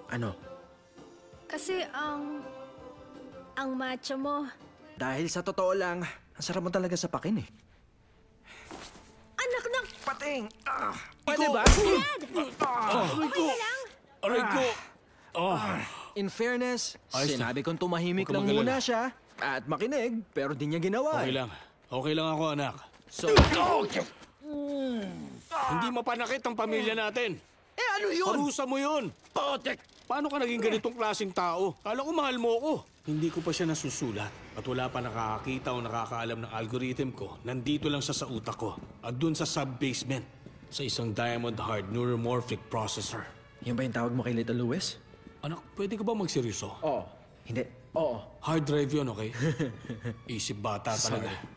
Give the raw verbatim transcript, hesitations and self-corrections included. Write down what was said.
Ano? Kasi ang... ang macho mo. Dahil sa totoo lang, ang sarap mo talaga sa pakin eh. Anak ng... Pating! Ah, pwede ba? Dad! Ah, Okay ka lang? Aray ko! Oh, in fairness, Ayos na. sinabi kong tumahimik Huwag ka lang mag-alala. muna siya at makinig, pero di niya ginawa. okay eh. lang. Okay lang ako, anak. So, Hindi mapanakit ang pamilya natin. eh ano yun? Parusa mo yun. Potek! Paano ka naging ganitong klaseng tao? Kala ko mahal mo ako. Hindi ko pa siya nasusulat. At wala pa nakakakita o nakakaalam ng algorithm ko. Nandito lang siya sa utak ko. At dun sa sub-basement. Sa isang diamond hard neuromorphic processor. Yan ba yung tawag mo kay Little Louis? Anak, pwede ka ba magseryoso? Oo. Hindi. Oo. Hard drive yun, okay? Isip bata talaga. Sorry.